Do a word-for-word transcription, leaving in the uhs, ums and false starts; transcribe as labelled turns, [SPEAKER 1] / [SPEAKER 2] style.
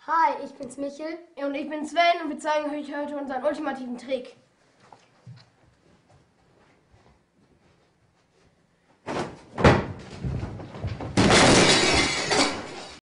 [SPEAKER 1] Hi, ich bin's Michel.
[SPEAKER 2] Und ich bin Sven und wir zeigen euch heute unseren ultimativen Trick.